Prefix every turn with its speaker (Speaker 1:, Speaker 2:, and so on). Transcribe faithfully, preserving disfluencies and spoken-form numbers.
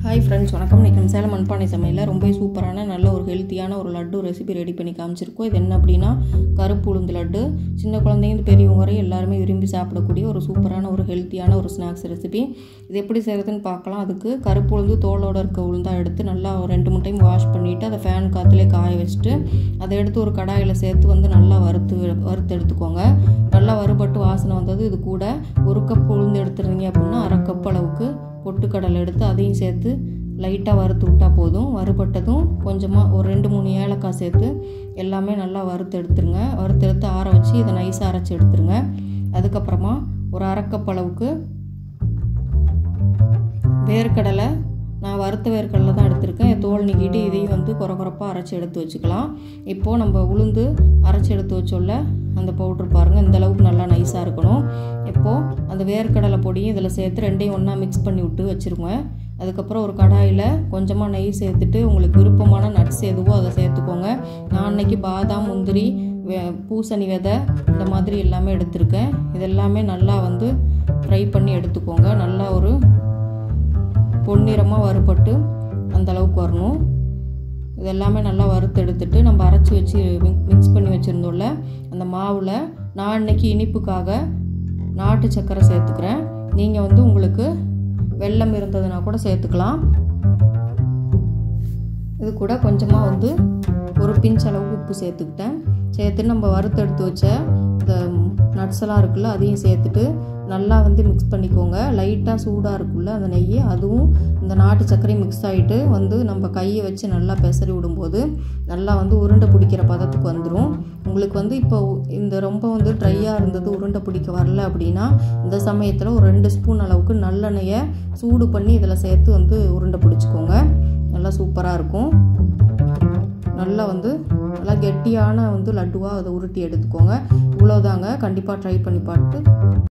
Speaker 1: Hi friends, வணக்கம். இன்றைக்கி நம்ம சேலம் மண்பானை சமையலில் ரொம்ப சூப்பரான நல்ல ஒரு ஹெல்த்தியான ஒரு லட்டு ரெசிபி ரெடி பண்ணி காமிச்சிருக்கோம். இது என்ன அப்படின்னா கருப்பு உளுந்து லட்டு. சின்ன குழந்தைங்க பெரியவங்க வரை எல்லாருமே விரும்பி சாப்பிடக்கூடிய ஒரு சூப்பரான ஒரு ஹெல்த்தியான ஒரு ஸ்நாக்ஸ் ரெசிபி. இது எப்படி செய்கிறதுன்னு பார்க்கலாம். அதுக்கு கருப்பு உளுந்து தோலோடு இருக்க உளுந்தாக எடுத்து நல்லா ஒரு ரெண்டு மூணு டைம் வாஷ் பண்ணிவிட்டு அதை ஃபேன் காற்றுலே காய வச்சுட்டு அதை எடுத்து ஒரு கடாயில் சேர்த்து வந்து நல்லா வறுத்து வறுத்து எடுத்துக்கோங்க. நல்லா வறுபட்டு வாசனை வந்தது. இது கூட ஒரு கப் உளுந்து எடுத்துருந்தீங்க அப்படின்னா அரை கப் அளவுக்கு பொட்டுக்கடலை எடுத்து அதையும் சேர்த்து லைட்டாக வறுத்து விட்டால் போதும். வறுபட்டதும் கொஞ்சமாக ஒரு ரெண்டு மூணு ஏலக்காய் சேர்த்து எல்லாமே நல்லா வறுத்து எடுத்துருங்க. வறுத்து எடுத்து ஆற வச்சு இதை நைஸாக அரைச்சி எடுத்துருங்க. அதுக்கப்புறமா ஒரு அரைக்கப் அளவுக்கு வேர்க்கடலை, நான் வறுத்த வேர்க்கடலை தான் எடுத்திருக்கேன். தோல் நீக்கிட்டு இதையும் வந்து குறை குறைப்பாக அரைச்சி எடுத்து வச்சுக்கலாம். இப்போது நம்ம உளுந்து அரைச்சி எடுத்து வச்சோல்ல அந்த பவுட்ரு பாருங்கள், இந்த அளவுக்கு நல்லா நைஸாக இருக்கணும். இப்போது அந்த வேர்க்கடலை பொடியும் இதில் சேர்த்து ரெண்டையும் ஒன்றா மிக்ஸ் பண்ணி விட்டு வச்சுருங்க. அதுக்கப்புறம் ஒரு கடாயில் கொஞ்சமாக நெய் சேர்த்துட்டு உங்களுக்கு விருப்பமான நட்ஸ் எதுவோ அதை சேர்த்துக்கோங்க. நான் அன்னைக்கு பாதாம், முந்திரி, பூசணி விதை இந்த மாதிரி எல்லாமே எடுத்திருக்கேன். இதெல்லாமே நல்லா வந்து ஃப்ரை பண்ணி எடுத்துக்கோங்க. நல்லா ஒரு பொன்னிறமாக வறுபட்டு அந்தளவுக்கு வரணும். இதெல்லாமே நல்லா வறுத்து எடுத்துட்டு நம்ம அரைச்சி வச்சு மிக்ஸ் பண்ணி வச்சுருந்தோம்ல அந்த மாவில் நான் இன்னைக்கு இனிப்புக்காக நாட்டு சர்க்கரை சேர்த்துக்கிறேன். நீங்கள் வந்து உங்களுக்கு வெல்லம் இருந்ததுன்னா கூட சேர்த்துக்கலாம். இது கூட கொஞ்சமாக வந்து ஒரு பிஞ்ச் அளவுக்கு உப்பு சேர்த்துக்கிட்டேன். சேர்த்துட்டு நம்ம வறுத்து எடுத்து வச்ச இந்த நட்ஸ் எல்லாம் இருக்குல்ல அதையும் சேர்த்துட்டு நல்லா வந்து மிக்ஸ் பண்ணிக்கோங்க. லைட்டாக சூடாக இருக்குல்ல அந்த நெய், அதுவும் இந்த நாட்டு சர்க்கரையும் மிக்ஸ் ஆகிட்டு வந்து நம்ம கையை வச்சு நல்லா பெசரி விடும்போது நல்லா வந்து உருண்டை பிடிக்கிற பதத்துக்கு வந்துடும். உங்களுக்கு வந்து இப்போ இந்த ரொம்ப வந்து ட்ரையாக இருந்தது, உருண்டை பிடிக்க வரல அப்படின்னா இந்த சமயத்தில் ஒரு ரெண்டு ஸ்பூன் அளவுக்கு நல்லெண்ணெயை சூடு பண்ணி இதில் சேர்த்து வந்து உருண்டை பிடிச்சிக்கோங்க. நல்லா சூப்பராக இருக்கும். நல்லா வந்து நல்லா கெட்டியான வந்து லட்டுவாக அதை உருட்டி எடுத்துக்கோங்க. இவ்வளோதாங்க. கண்டிப்பாக ட்ரை பண்ணி பார்த்து